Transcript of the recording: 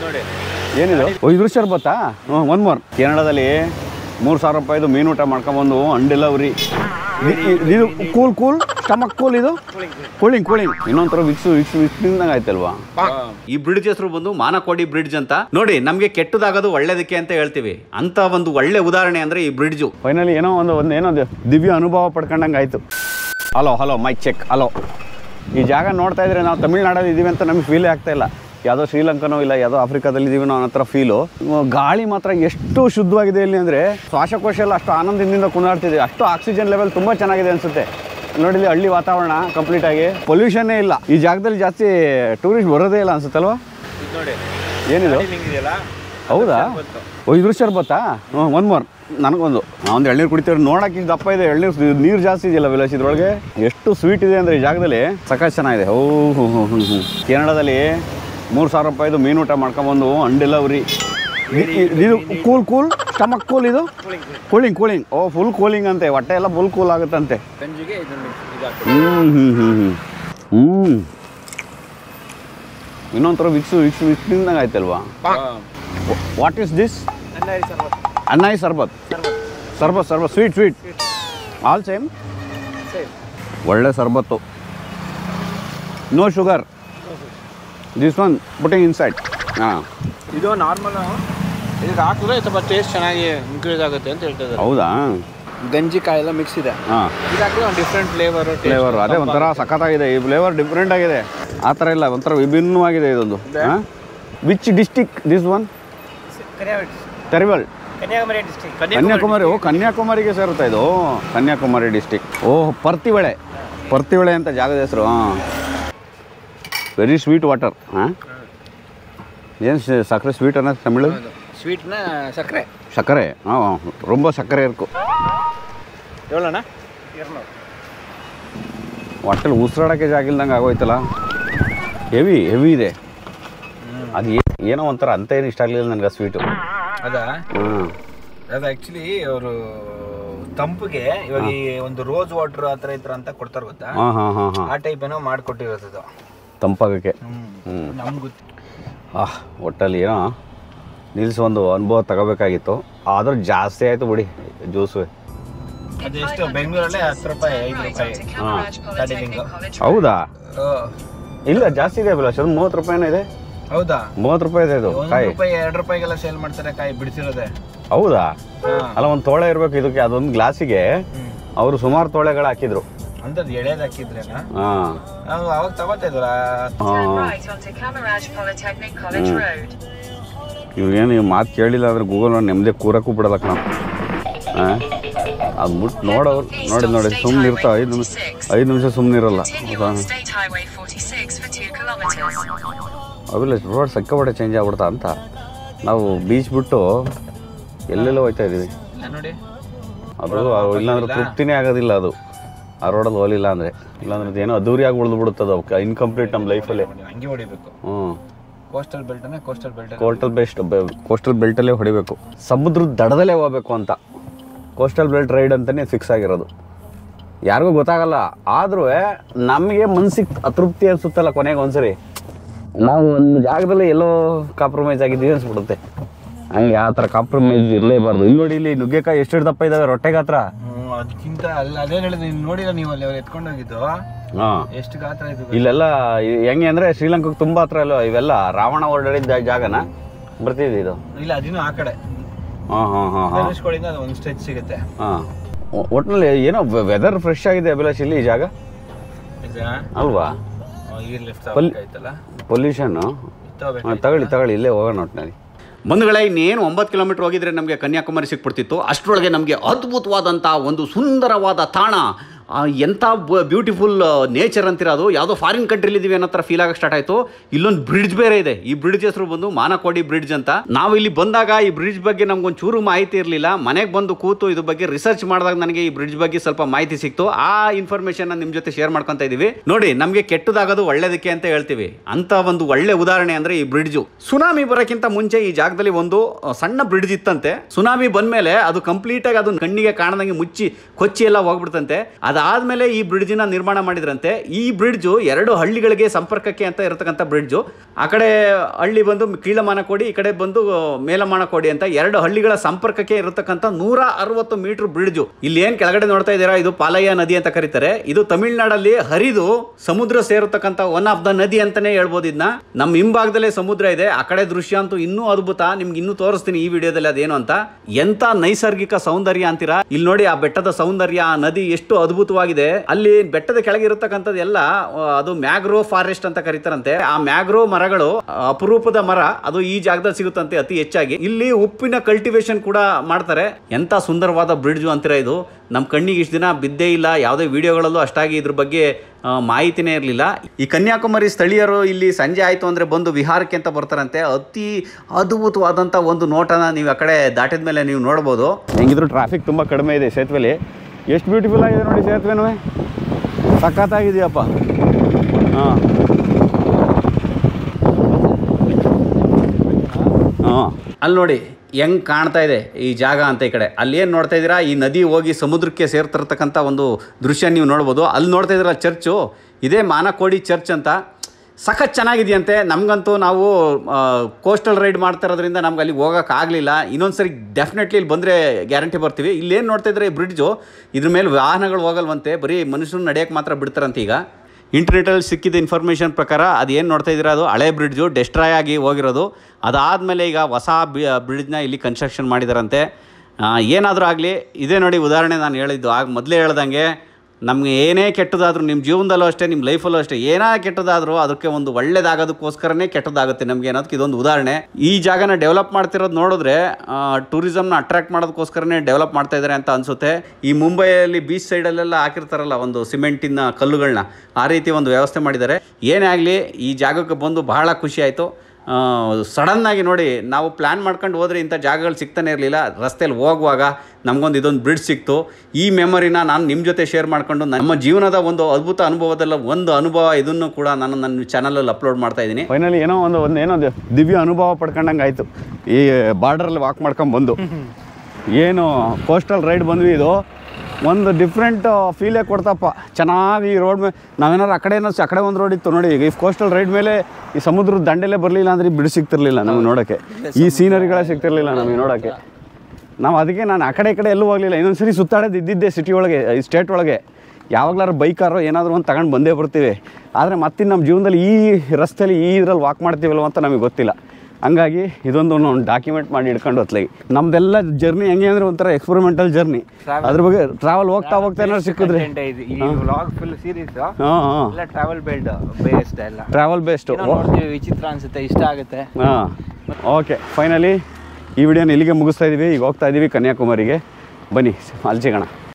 ಏನಿದು ಇದ್ರ ಶರ್ಬತ್ತಾ? One more. ಕೆನಡಾದಲ್ಲಿ 3000 ರೂಪಾಯಿದು ಮೀನು ಊಟ ಮಾಡ್ಕೊಂಬಂದು ಅಂಡೆಲವ್ರಿ. ಇದು ಕೂಲ್ ಸ್ಟಮಕ್ ಕೂಲ್. ಇದು ಕೂಲಿಂಗ್ ಇನ್ನೊಂಥರ ವಿಕ್ಸಿಂಗ್ ಆಯ್ತಲ್ವಾ? ಈ ಬ್ರಿಡ್ಜ್ ಹೆಸರು ಬಂದು ಮಾನಕೋಡಿ ಬ್ರಿಡ್ಜ್ ಅಂತ. ನೋಡಿ, ನಮ್ಗೆ ಕೆಟ್ಟದಾಗೋದು ಒಳ್ಳೇದಕ್ಕೆ ಅಂತ ಹೇಳ್ತೀವಿ. ಅಂತ ಒಂದು ಒಳ್ಳೆ ಉದಾಹರಣೆ ಅಂದ್ರೆ ಈ ಬ್ರಿಡ್ಜು. ಫೈನಲಿ ಏನೋ ಏನೋ ದಿವ್ಯ ಅನುಭವ ಪಡ್ಕೊಂಡಂಗೆ ಆಯ್ತು. Hello mike check. ಹಲೋ. ಈ ಜಾಗ ನೋಡ್ತಾ ಇದ್ರೆ ನಾವು ತಮಿಳ್ನಾಡಲ್ಲಿ ಇದೀವಿ ಅಂತ ನಮಗೆ ಫೀಲೇ ಆಗ್ತಾ ಇಲ್ಲ. ಯಾವುದೋ ಶ್ರೀಲಂಕನೋ ಇಲ್ಲ ಯಾವುದೋ ಆಫ್ರಿಕಾದಲ್ಲಿ ಇದೀವಿ ಅನ್ನೋ ಹತ್ರ ಫೀಲು. ಗಾಳಿ ಮಾತ್ರ ಎಷ್ಟು ಶುದ್ಧವಾಗಿದೆ ಇಲ್ಲಿ ಅಂದರೆ ಶ್ವಾಸಕೋಶ ಎಲ್ಲ ಅಷ್ಟು ಆನಂದದಿಂದ ಕುಣಿದಾಡ್ತಿದೆ. ಅಷ್ಟು ಆಕ್ಸಿಜನ್ ಲೆವೆಲ್ ತುಂಬ ಚೆನ್ನಾಗಿದೆ ಅನಿಸುತ್ತೆ. ನೋಡಿ, ಇಲ್ಲಿ ಹಳ್ಳಿ ವಾತಾವರಣ ಕಂಪ್ಲೀಟ್ ಆಗಿ, ಪೊಲ್ಯೂಷನ್ನೇ ಇಲ್ಲ. ಈ ಜಾಗದಲ್ಲಿ ಜಾಸ್ತಿ ಟೂರಿಸ್ಟ್ ಬರೋದೇ ಇಲ್ಲ ಅನ್ಸುತ್ತಲ್ವಾ? ಏನಿದು? ಹೌದಾ? ಇದ್ರ ಶರ್ಬತ್ತಾ? One more. ನನಗೊಂದು ಎಳ್ನೀರು ಕುಡಿತೀವಿ. ನೋಡೋಕೆ ಇಷ್ಟು ದಪ್ಪ ಇದೆ ಎಳ್ನೀರು. ನೀರು ಜಾಸ್ತಿ ಇದೆಯಲ್ಲ ವಿಲಾಸ್ ಇದ್ರೊಳಗೆ. ಎಷ್ಟು ಸ್ವೀಟ್ ಇದೆ ಅಂದರೆ ಈ ಜಾಗದಲ್ಲಿ ಸಖತ್ ಚೆನ್ನಾಗಿದೆ. ಕೆನಡಾದಲ್ಲಿ 3000 ರೂಪಾಯಿದು ಮೀನು ಊಟ ಮಾಡ್ಕೊಂಬಂದು ಅಂಡೆಲವ್ರಿ. ಇದು ಕೂಲ್ ಸ್ಟಮಕ್ ಕೂಲ್. ಇದು ಕೂಲಿಂಗ್ ಫುಲ್ ಕೂಲಿಂಗ್ ಅಂತೆ. ಹೊಟ್ಟೆ ಎಲ್ಲ ಫುಲ್ ಕೂಲ್ ಆಗುತ್ತಂತೆ. ಇನ್ನೊಂಥರ ವಿಕ್ಸಿಂಗ್ ಆಯ್ತಲ್ವಾ? What is this? Annai sarbath sweet all same. ಒಳ್ಳೆ sarbath. No sugar. This one putting inside. ಇದು ನಾರ್ಮಲ್. ಇದಕ್ಕೆ ಹಾಕಿದ್ರೆ ಸ್ವಲ್ಪ ಟೇಸ್ಟ್ ಚೆನ್ನಾಗಿ ಇನ್ಕ್ರೀಸ್ ಆಗುತ್ತೆ ಅಂತ ಹೇಳ್ತಿದ್ದಾರೆ. ಹೌದಾ? ಗಂಜಿ ಕಾಯಿ ಎಲ್ಲ ಮಿಕ್ಸ್ ಇದೆ. ಇದಾಕಿದ್ರೆ ಒಂದು ಡಿಫ್ರೆಂಟ್ ಫ್ಲೇವರ್. ಅದೇ ಒಂಥರ ಸಖತ್ತಾಗಿದೆ. ಈ ಫ್ಲೇವರ್ ಡಿಫ್ರೆಂಟ್ ಆಗಿದೆ. ಆ ಥರ ಇಲ್ಲ, ಒಂಥರ ವಿಭಿನ್ನವಾಗಿದೆ ಇದೊಂದು. Which district this one? Kanyakumari. ಕನ್ಯಾಕುಮಾರಿಗೆ ಸೇರುತ್ತೆ ಇದು. ಕನ್ಯಾಕುಮಾರಿ ಡಿಸ್ಟಿಕ್. ಪರ್ತಿವಳೆ ಅಂತ ಜಾಗದ ಹೆಸರು. Very sweet water. ಏನು ಸಕ್ಕರೆ ಸ್ವೀಟ್ ಅನ್ನೋದು ತಮಿಳು? ಸ್ವೀಟ್ನ ಸಕ್ಕರೆ. ரொம்ப ಸಕ್ಕರೆ ಇರ್ಕು. ಹೇಳೋಣ. ಹೊಟ್ಟೆಲಿ ಉಸಿರಾಡೋಕ್ಕೆ ಜಾಗ ಇಲ್ದಂಗೆ ಆಗೋಯ್ತಲ್ಲ. ಹೆವಿ ಇದೆ ಅದು. ಏನೋ ಒಂಥರ ಅಂತ ಏನು ಇಷ್ಟ ಆಗಲಿಲ್ಲ ನನಗೆ ಸ್ವೀಟು. ಅದು ಆ್ಯಕ್ಚುಲಿ ಅವರು ತಂಪಿಗೆ ಇವಾಗ ಒಂದು ರೋಸ್ ವಾಟರ್ ಆ ಥರ ಈ ಥರ ಅಂತ ಕೊಡ್ತಾರೆ ಗೊತ್ತಾ? ಆ ಟೈಪ್ ಏನೋ ಮಾಡಿಕೊಟ್ಟಿರೋದು ತಂಪಾಗಕ್ಕೆ. ನಮ್ಗೆ ಗೊತ್ತು. ಒಟ್ಟಲ್ಲಿ ಏನೋ ನಿಲ್ಸಿ ಒಂದು ಅನುಭವ ತಗೋಬೇಕಾಗಿತ್ತು. ಆದರೂ ಜಾಸ್ತಿ ಆಯಿತು ಬಿಡಿ ಜ್ಯೂಸು. ಅದೆಷ್ಟು ಬೆಂಗಳೂರಲ್ಲೇ 10 ರೂಪಾಯಿ 5 ರೂಪಾಯಿ. ಹೌದಾ? ಇಲ್ಲ, ಜಾಸ್ತಿ ಇದೆ ಬಿಲಾಸ್. 30 ರೂಪಾಯಿನೂ ಇದೆ. ಹೌದಾ? 30 ರೂಪಾಯಿ ಇದೆ ಇದು ಕಾಯಿ. 2 ರೂಪಾಯಿಗೆಲ್ಲ ಸೇಲ್ ಮಾಡ್ತಾರೆ ಕಾಯಿ ಬಿಡಿಸಿರೋದೆ. ಹೌದಾ? ಅಲ್ಲ, ಒಂದು ತೋಳೆ ಇರಬೇಕು ಇದಕ್ಕೆ. ಅದೊಂದು ಗ್ಲಾಸಿಗೆ ಅವರು ಸುಮಾರು ತೋಳೆಗಳು ಹಾಕಿದ್ರು. ಅಂತದ್ದು ಎಳೆದು ಹಾಕಿದ್ರೇನಾ? ಅವಾಗ ತಗೋತಾ ಇದ್ರ. ಇವ್ರೇನು ಈ ಮಾತು ಕೇಳಿಲ್ಲ ಅಂದ್ರೆ ಗೂಗಲ್ ನೆಮ್ಮದಿ ಕೂರಕ್ಕೂ ಬಿಡೋದಕ್ಕೆ ನಾವು. ಅದು ಬಿಟ್ಟು ನೋಡಿ ಸುಮ್ಮನೆ ಇರ್ತಾವೆ. 5 ನಿಮಿಷ ಸುಮ್ಮನೆ ಇರಲ್ಲ. ಅವೆಲ್ಲ ರೋಡ್ ಸಿಕ್ಕಾಪಟ್ಟೆ ಚೇಂಜ್ ಆಗ್ಬಿಡ್ತಾ ಅಂತ ನಾವು ಬೀಚ್ ಬಿಟ್ಟು ಎಲ್ಲೆಲ್ಲ ಹೋಗ್ತಾ ಇದ್ದೀವಿ. ಅದು ಇಲ್ಲಾಂದ್ರೆ ತೃಪ್ತಿನೇ ಆಗೋದಿಲ್ಲ ಅದು. ಆ ರೋಡಲ್ಲಿ ಹೋಗಲಿಲ್ಲ ಅಂದರೆ. ಇಲ್ಲಾಂದ್ರೆ ಏನೋ ಅದ್ದೂರಿಯಾಗಿ ಉಳಿದು ಬಿಡುತ್ತದೆ. ಅವಕ್ಕೆ ಇನ್ಕಂಪ್ಲೀಟ್ ನಮ್ಮ ಲೈಫಲ್ಲಿ. ಹಂಗೆ ಹೊಡಿಬೇಕು. ಕೋಸ್ಟಲ್ ಬೆಲ್ಟಲ್ಲೇ ಹೊಡಿಬೇಕು. ಸಮುದ್ರದ ದಡದಲ್ಲೇ ಹೋಗ್ಬೇಕು ಅಂತ ಕೋಸ್ಟಲ್ ಬೆಲ್ಟ್ ರೈಡ್ ಅಂತಲೇ ಫಿಕ್ಸ್ ಆಗಿರೋದು. ಯಾರಿಗೂ ಗೊತ್ತಾಗಲ್ಲ. ಆದರೂ ನಮಗೆ ಮನಸ್ಸಿಗೆ ಅತೃಪ್ತಿ ಅನಿಸುತ್ತಲ್ಲ ಕೊನೆಗೆ ಒಂದ್ಸರಿ. ನಾವು ಒಂದು ಜಾಗದಲ್ಲಿ ಎಲ್ಲೋ ಕಾಂಪ್ರಮೈಸ್ ಆಗಿದ್ದೀವಿ ಅನಿಸ್ಬಿಡುತ್ತೆ. ಹಂಗೆ ಆ ಥರ ಕಾಂಪ್ರಮೈಸ್ ಇರಲೇಬಾರ್ದು. ಇಲ್ಲಿ ನೋಡಿ, ಇಲ್ಲಿ ನುಗ್ಗೆಕಾಯಿ ಎಷ್ಟು ದಪ್ಪ ಇದ್ದಾವೆ ರೊಟ್ಟೆ ಗಾತ್ರ. ಅದಕ್ಕಿಂತ ಅದೇ ಹೇಳಿದ್ರೆ ನೋಡಿಲ್ಲ ನೀವು ಅಲ್ಲಿ ಅವ್ರು ಎತ್ಕೊಂಡು ಹೋಗಿದ್ದು ಎಷ್ಟು ಗಾತ್ರ ಇದು. ಇಲ್ಲೆಲ್ಲ ಹೆಂಗೆ ಅಂದರೆ ಶ್ರೀಲಂಕಾಕ್ಕೆ ತುಂಬ ಹತ್ರ ಅಲ್ವ ಇವೆಲ್ಲ. ರಾವಣ ಓಡಾಡಿದ್ದ ಜಾಗನ ಬರ್ತಿದ್ವಿ ಇದು. ಇಲ್ಲ, ಅದಿನ್ನೂ ಆ ಕಡೆ. ಒಂದು ಸ್ಟೆಚ್ ಸಿಗುತ್ತೆ. ಒಟ್ಟಿನಲ್ಲಿ ಏನೋ ವೆದರ್ ಫ್ರೆಶ್ ಆಗಿದೆ ಅಭಿಲಾಷ್ ಇಲ್ಲಿ ಈ ಜಾಗ ಅಲ್ವಾ? ಪೊಲ್ಯೂಷನ್ ತಗೊಳ್ಳಿ ಇಲ್ಲೇ ಹೋಗೋಣ ಒಟ್ಟಿನಲ್ಲಿ. ಬಂಧುಗಳೇ, ಇನ್ನೇನು 9 ಕಿಲೋಮೀಟರ್ ಹೋಗಿದ್ರೆ ನಮಗೆ ಕನ್ಯಾಕುಮಾರಿ ಸಿಕ್ಬಿಡ್ತಿತ್ತು. ಅಷ್ಟರೊಳಗೆ ನಮಗೆ ಅದ್ಭುತವಾದಂಥ ಒಂದು ಸುಂದರವಾದ ತಾಣ. ಎಂಥ ಬ್ಯೂಟಿಫುಲ್ ನೇಚರ್ ಅಂತೀರ. ಅದು ಯಾವುದೋ ಫಾರಿನ್ ಕಂಟ್ರಿಲಿದ್ದೀವಿ ಅನ್ನೋ ಥರ ಫೀಲ್ ಆಗಕ್ಕೆ ಸ್ಟಾರ್ಟ್ ಆಯಿತು. ಇಲ್ಲೊಂದು ಬ್ರಿಡ್ಜ್ ಬೇರೆ ಇದೆ. ಈ ಬ್ರಿಡ್ಜ್ ಹೆಸರು ಬಂದು ಮಾನಕೋಡಿ ಬ್ರಿಡ್ಜ್ ಅಂತ. ನಾವು ಇಲ್ಲಿ ಬಂದಾಗ ಈ ಬ್ರಿಡ್ಜ್ ಬಗ್ಗೆ ನಮ್ಗೊಂದು ಚೂರು ಮಾಹಿತಿ ಇರಲಿಲ್ಲ. ಮನೆಗೆ ಬಂದು ಕೂತು ಇದ್ರ ಬಗ್ಗೆ ರಿಸರ್ಚ್ ಮಾಡಿದಾಗ ನನಗೆ ಈ ಬ್ರಿಡ್ಜ್ ಬಗ್ಗೆ ಸ್ವಲ್ಪ ಮಾಹಿತಿ ಸಿಕ್ತು. ಆ ಇನ್ಫಾರ್ಮೇಷನ್ ನಿಮ್ಮ ಜೊತೆ ಶೇರ್ ಮಾಡ್ಕೊತಾ ಇದ್ದೀವಿ. ನೋಡಿ, ನಮಗೆ ಕೆಟ್ಟದಾಗೋದು ಒಳ್ಳೇದಕ್ಕೆ ಅಂತ ಹೇಳ್ತೀವಿ. ಅಂತ ಒಂದು ಒಳ್ಳೆ ಉದಾಹರಣೆ ಅಂದರೆ ಈ ಬ್ರಿಡ್ಜು. ಸುನಾಮಿ ಬರೋಕ್ಕಿಂತ ಮುಂಚೆ ಈ ಜಾಗದಲ್ಲಿ ಒಂದು ಸಣ್ಣ ಬ್ರಿಡ್ಜ್ ಇತ್ತಂತೆ. ಸುನಾಮಿ ಬಂದಮೇಲೆ ಅದು ಕಂಪ್ಲೀಟಾಗಿ ಅದು ಕಣ್ಣಿಗೆ ಕಾಣದಂಗೆ ಮುಚ್ಚಿ ಕೊಚ್ಚಿ ಎಲ್ಲ ಹೋಗ್ಬಿಡ್ತಂತೆ. ಅದಾದಮೇಲೆ ಈ ಬ್ರಿಡ್ಜಿನ ನಿರ್ಮಾಣ ಮಾಡಿದ್ರಂತೆ. ಈ ಬ್ರಿಡ್ಜು 2 ಹಳ್ಳಿಗಳಿಗೆ ಸಂಪರ್ಕಕ್ಕೆ ಅಂತ ಇರತಕ್ಕಂಥ ಬ್ರಿಡ್ಜು. ಆ ಕಡೆ ಹಳ್ಳಿ ಬಂದು ಕೀಳ ಮಾನಕೋಡಿ, ಈ ಕಡೆ ಬಂದು ಮೇಲ ಮಾನಕೋಡಿ ಅಂತ 2 ಹಳ್ಳಿಗಳ ಸಂಪರ್ಕಕ್ಕೆ ಇರತಕ್ಕಂಥ 160 ಮೀಟರ್ ಬ್ರಿಡ್ಜು. ಇಲ್ಲಿ ಏನ್ ಕೆಳಗಡೆ ನೋಡ್ತಾ ಇದ್ದೀರಾ, ಇದು ಪಾಲಯ್ಯ ನದಿ ಅಂತ ಕರೀತಾರೆ. ಇದು ತಮಿಳ್ನಾಡಲ್ಲಿ ಹರಿದು ಸಮುದ್ರ ಸೇರತಕ್ಕಂಥ ಒನ್ ಆಫ್ ದ ನದಿ ಅಂತಾನೆ ಹೇಳ್ಬೋದು. ಇದನ್ನ ನಮ್ಮ ಹಿಂಭಾಗದಲ್ಲೇ ಸಮುದ್ರ ಇದೆ. ಆ ಕಡೆ ದೃಶ್ಯ ಅಂತೂ ಇನ್ನೂ ಅದ್ಭುತ. ನಿಮ್ಗೆ ಇನ್ನೂ ತೋರಿಸ್ತೀನಿ ಈ ವಿಡಿಯೋದಲ್ಲಿ ಅದೇನು ಅಂತ. ಎಂತ ನೈಸರ್ಗಿಕ ಸೌಂದರ್ಯ ಅಂತೀರಾ. ಇಲ್ಲಿ ನೋಡಿ ಆ ಬೆಟ್ಟದ ಸೌಂದರ್ಯ, ಆ ನದಿ ಎಷ್ಟು ಅದ್ಭುತವಾಗಿದೆ. ಅಲ್ಲಿ ಬೆಟ್ಟದ ಕೆಳಗೆ ಇರತಕ್ಕಂಥದ್ದೆಲ್ಲ ಅದು ಮ್ಯಾಗ್ರೋವ್ ಫಾರೆಸ್ಟ್ ಅಂತ ಕರೀತಾರಂತೆ. ಆ ಮ್ಯಾಗ್ರೋವ್ ಮರಗಳು ಅಪರೂಪದ ಮರ, ಅದು ಈ ಜಾಗದಲ್ಲಿ ಸಿಗುತ್ತಂತೆ ಅತಿ ಹೆಚ್ಚಾಗಿ. ಇಲ್ಲಿ ಉಪ್ಪಿನ ಕಲ್ಟಿವೇಶನ್ ಕೂಡ ಮಾಡ್ತಾರೆ. ಎಂತ ಸುಂದರವಾದ ಬ್ರಿಡ್ಜು ಅಂತೀರಾ ಇದು. ನಮ್ಮ ಕಣ್ಣಿಗೆ ಇಷ್ಟು ದಿನ ಬಿದ್ದೇ ಇಲ್ಲ. ಯಾವುದೇ ವಿಡಿಯೋಗಳಲ್ಲೂ ಅಷ್ಟಾಗಿ ಇದ್ರ ಬಗ್ಗೆ ಮಾಹಿತಿನೇ ಇರಲಿಲ್ಲ. ಈ ಕನ್ಯಾಕುಮಾರಿ ಸ್ಥಳೀಯರು ಇಲ್ಲಿ ಸಂಜೆ ಆಯಿತು ಅಂದರೆ ಬಂದು ವಿಹಾರಕ್ಕೆ ಅಂತ ಬರ್ತಾರಂತೆ. ಅತಿ ಅದ್ಭುತವಾದಂಥ ಒಂದು ನೋಟನ ನೀವು ಆ ಕಡೆ ದಾಟಿದ ಮೇಲೆ ನೀವು ನೋಡ್ಬೋದು. ಹೆಂಗಿದ್ರು ಟ್ರಾಫಿಕ್ ತುಂಬ ಕಡಿಮೆ ಇದೆ ಸೇತುವೆಲಿ. ಎಷ್ಟು ಬ್ಯೂಟಿಫುಲ್ ಆಗಿದೆ ನೋಡಿ ಸೇತುವೆನೂ, ಸಖತ್ತಾಗಿದೆಯಪ್ಪ. ಹಾಂ ಹಾಂ, ಅಲ್ಲಿ ನೋಡಿ ಹೆಂಗೆ ಕಾಣ್ತಾ ಇದೆ ಈ ಜಾಗ ಅಂತ. ಈ ಕಡೆ ಅಲ್ಲಿ ಏನು ನೋಡ್ತಾ ಇದ್ದೀರಾ, ಈ ನದಿ ಹೋಗಿ ಸಮುದ್ರಕ್ಕೆ ಸೇರ್ತಿರ್ತಕ್ಕಂಥ ಒಂದು ದೃಶ್ಯ ನೀವು ನೋಡ್ಬೋದು. ಅಲ್ಲಿ ನೋಡ್ತಾ ಇದ್ದೀರಾ ಚರ್ಚು, ಇದೇ ಮಾನಕೋಡಿ ಚರ್ಚ್ ಅಂತ. ಸಖತ್ ಚೆನ್ನಾಗಿದೆಯಂತೆ. ನಮಗಂತೂ ನಾವು ಕೋಸ್ಟಲ್ ರೈಡ್ ಮಾಡ್ತಾ ಇರೋದ್ರಿಂದ ನಮ್ಗೆ ಅಲ್ಲಿಗೆ ಹೋಗೋಕ್ಕಾಗಲಿಲ್ಲ. ಇನ್ನೊಂದು ಸರಿ ಡೆಫಿನೆಟ್ಲಿ ಇಲ್ಲಿ ಬಂದರೆ ಗ್ಯಾರಂಟಿ ಬರ್ತೀವಿ. ಇಲ್ಲೇನು ನೋಡ್ತಾ ಇದ್ರೆ ಈ ಬ್ರಿಡ್ಜು, ಇದ್ರ ಮೇಲೆ ವಾಹನಗಳು ಹೋಗಲ್ವಂತೆ, ಬರೀ ಮನುಷ್ಯರು ನಡೆಯೋಕ್ಕೆ ಮಾತ್ರ ಬಿಡ್ತಾರಂತೆ. ಈಗ ಇಂಟರ್ನೆಟಲ್ಲಿ ಸಿಕ್ಕಿದ ಇನ್ಫಾರ್ಮೇಷನ್ ಪ್ರಕಾರ ಅದು ಏನು ನೋಡ್ತಾ ಇದ್ದೀರಾ, ಅದು ಹಳೆ ಬ್ರಿಡ್ಜು, ಡೆಸ್ಟ್ರಾಯ್ ಆಗಿ ಹೋಗಿರೋದು. ಅದಾದಮೇಲೆ ಈಗ ಹೊಸ ಬ್ರಿಡ್ಜ್ನ ಇಲ್ಲಿ ಕನ್ಸ್ಟ್ರಕ್ಷನ್ ಮಾಡಿದಾರಂತೆ. ಏನಾದರೂ ಆಗಲಿ, ಇದೇ ನೋಡಿ ಉದಾಹರಣೆ ನಾನು ಹೇಳಿದ್ದು ಮೊದಲೇ ಹೇಳ್ದಂಗೆ, ನಮಗೆ ಏನೇ ಕೆಟ್ಟದಾದರೂ ನಿಮ್ಮ ಜೀವನದಲ್ಲೂ ಅಷ್ಟೇ, ನಿಮ್ಮ ಲೈಫಲ್ಲೂ ಅಷ್ಟೇ, ಏನೇ ಕೆಟ್ಟದಾದರೂ ಅದಕ್ಕೆ ಒಂದು ಒಳ್ಳೇದಾಗೋದಕ್ಕೋಸ್ಕರನೇ ಕೆಟ್ಟದಾಗುತ್ತೆ ನಮಗೆ ಅನ್ನೋದಕ್ಕೆ ಇದೊಂದು ಉದಾಹರಣೆ. ಈ ಜಾಗನ ಡೆವಲಪ್ ಮಾಡ್ತಿರೋದು ನೋಡಿದ್ರೆ ಟೂರಿಸಮ್ನ ಅಟ್ರಾಕ್ಟ್ ಮಾಡೋದಕ್ಕೋಸ್ಕರನೇ ಡೆವಲಪ್ ಮಾಡ್ತಾ ಇದ್ದಾರೆ ಅಂತ ಅನಿಸುತ್ತೆ. ಈ ಮುಂಬೈಯಲ್ಲಿ ಬೀಚ್ ಸೈಡಲ್ಲೆಲ್ಲ ಹಾಕಿರ್ತಾರಲ್ಲ ಒಂದು ಸಿಮೆಂಟಿನ ಕಲ್ಲುಗಳನ್ನ, ಆ ರೀತಿ ಒಂದು ವ್ಯವಸ್ಥೆ ಮಾಡಿದ್ದಾರೆ. ಏನೇ ಆಗಲಿ ಈ ಜಾಗಕ್ಕೆ ಬಂದು ಬಹಳ ಖುಷಿ ಆಯಿತು. ಸಡನ್ನಾಗಿ ನೋಡಿ, ನಾವು ಪ್ಲ್ಯಾನ್ ಮಾಡ್ಕೊಂಡು ಹೋದರೆ ಇಂಥ ಜಾಗಗಳು ಸಿಗ್ತಾನೆ ಇರಲಿಲ್ಲ. ರಸ್ತೆಯಲ್ಲಿ ಹೋಗುವಾಗ ನಮಗೊಂದು ಇದೊಂದು ಬ್ರಿಡ್ಜ್ ಸಿಕ್ತು. ಈ ಮೆಮೊರಿನ ನಾನು ನಿಮ್ಮ ಜೊತೆ ಶೇರ್ ಮಾಡ್ಕೊಂಡು ನಮ್ಮ ಜೀವನದ ಒಂದು ಅದ್ಭುತ ಅನುಭವದಲ್ಲ ಒಂದು ಅನುಭವ, ಇದನ್ನು ಕೂಡ ನಾನು ನನ್ನ ಚಾನಲಲ್ಲಿ ಅಪ್ಲೋಡ್ ಮಾಡ್ತಾ ಇದ್ದೀನಿ. ಫೈನಲಿ ಏನೋ ಒಂದು ದಿವ್ಯ ಅನುಭವ ಪಡ್ಕೊಂಡಂಗೆ ಆಯಿತು. ಈ ಬಾರ್ಡ್ರಲ್ಲಿ ವಾಕ್ ಮಾಡ್ಕೊಂಬಂದು ಏನು ಕೋಸ್ಟಲ್ ರೈಡ್ ಬಂದ್ವಿ, ಇದು ಒಂದು ಡಿಫ್ರೆಂಟ್ ಫೀಲೇ ಕೊಡ್ತಪ್ಪ. ಚೆನ್ನಾಗಿ ಈ ರೋಡ್ ಮೇಲೆ ನಾವೇನಾದ್ರು ಆ ಕಡೆ ಒಂದು ರೋಡ್ ಇತ್ತು ನೋಡಿ. ಈಗ ಈ ಕೋಸ್ಟಲ್ ರೈಡ್ ಮೇಲೆ ಈ ಸಮುದ್ರದ ದಂಡೆಲ್ಲೇ ಬರಲಿಲ್ಲ ಅಂದರೆ ಬ್ರಿಡ್ಜ್ ಸಿಗ್ತಿರ್ಲಿಲ್ಲ ನಮಗೆ ನೋಡೋಕ್ಕೆ, ಈ ಸೀನರಿಗಳೇ ಸಿಗ್ತಿರ್ಲಿಲ್ಲ ನಮಗೆ ನೋಡೋಕ್ಕೆ. ನಾವು ಅದಕ್ಕೆ ನಾನು ಆ ಕಡೆ ಈ ಕಡೆ ಎಲ್ಲೂ ಹೋಗಲಿಲ್ಲ. ಇನ್ನೊಂದು ಸರಿ ಸುತ್ತಾಡೋದು ಇದ್ದಿದ್ದೆ ಸಿಟಿ ಒಳಗೆ, ಈ ಸ್ಟೇಟ್ ಒಳಗೆ. ಯಾವಾಗಲಾರು ಬೈಕಾರೋ ಏನಾದರೂ ಒಂದು ತಗೊಂಡು ಬಂದೇ ಬರ್ತೀವಿ. ಆದರೆ ಮತ್ತೆ ನಮ್ಮ ಜೀವನದಲ್ಲಿ ಈ ರಸ್ತೆಯಲ್ಲಿ ಈ ಇದರಲ್ಲಿ ವಾಕ್ ಮಾಡ್ತೀವಲ್ವ ಅಂತ ನಮಗೆ ಗೊತ್ತಿಲ್ಲ. ಹಂಗಾಗಿ ಇದೊಂದು ಡಾಕ್ಯುಮೆಂಟ್ ಮಾಡಿ ಇಟ್ಕೊಂಡು ಹೊತ್ಲಾಗಿ ನಮ್ದೆಲ್ಲ ಜರ್ನಿ ಹೆಂಗೆ ಅಂದರೆ ಒಂಥರ ಎಕ್ಸ್ಪೆರಿಮೆಂಟಲ್ ಜರ್ನಿ. ಅದ್ರ ಬಗ್ಗೆ ಟ್ರಾವೆಲ್ ಹೋಗ್ತಾ ಏನಾದ್ರು ಸಿಕ್ಕಿದ್ರೆ ಟ್ರಾವೆಲ್ ಬೇಸ್ಡ್ ವಿಚಿತ್ರ ಅನ್ಸುತ್ತೆ, ಇಷ್ಟ ಆಗುತ್ತೆ. ಹಾಂ, ಓಕೆ. ಫೈನಲಿ ಈ ವಿಡಿಯೋನ ಇಲ್ಲಿಗೆ ಮುಗಿಸ್ತಾ ಇದ್ದೀವಿ. ಈಗ ಹೋಗ್ತಾ ಇದ್ದೀವಿ ಕನ್ಯಾಕುಮಾರಿಗೆ. ಬನ್ನಿ ಅಲ್ಲಿ ಸಿಗೋಣ.